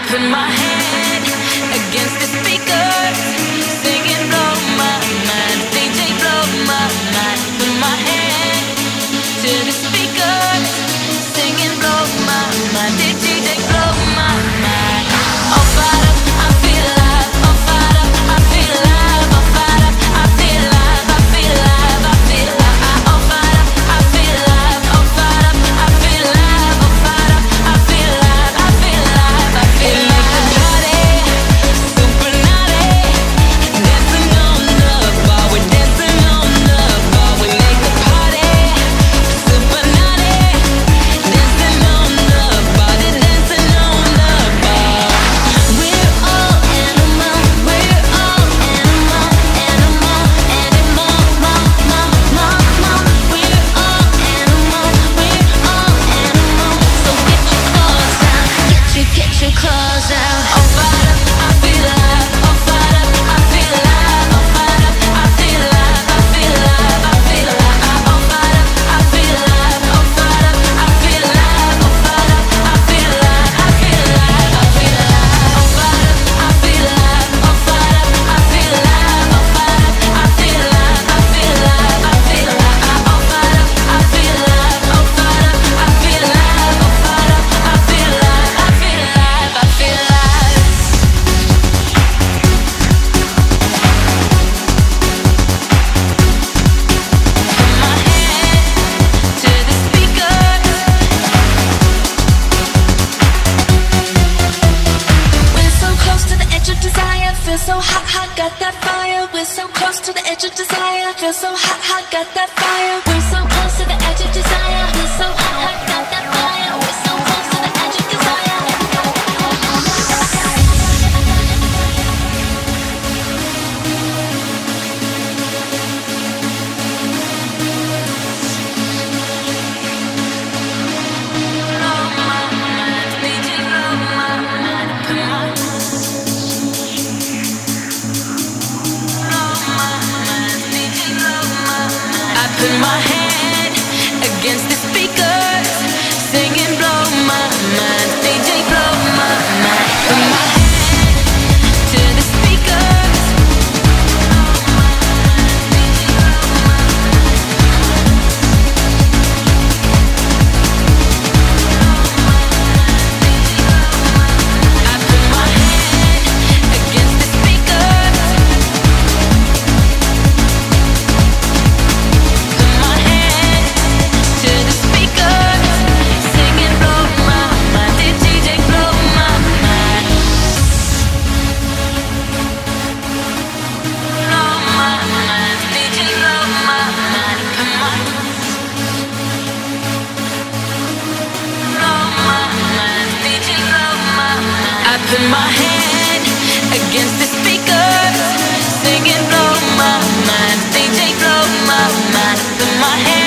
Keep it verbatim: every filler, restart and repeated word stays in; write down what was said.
put my head against the speakers, singing blow my mind, D J blow my mind. Put my head to the speakers, singing blow my mind, D J blow my mind. Oh fired up, I feel alive. Oh fired up, I feel alive. Oh fired up, I feel alive. I feel alive. I feel alive. Oh fired up, I feel alive. Oh fired up, I feel alive. Oh fired up, I feel alive. I feel alive. I feel alive. So hot, hot, got that fire. We're so close to the edge of desire. Feel so hot, hot, got that fire. We're so close to the edge of desire. Feel so hot, hot, got that fire. We're so close to the edge of desire. Blow my mind, D J blow my mind. Put my Put my head against the speakers, singing blow my mind, D J blow my mind. Put my head to the speakers, D J blow my mind. I put my head against the speakers, to the speakers, singing blow my mind, D J blow my mind. Blow my mind, D J blow my mind. Put my blow my mind, D J blow my mind. I put my head against the speakers, singing blow my mind, D J blow my mind. Put my head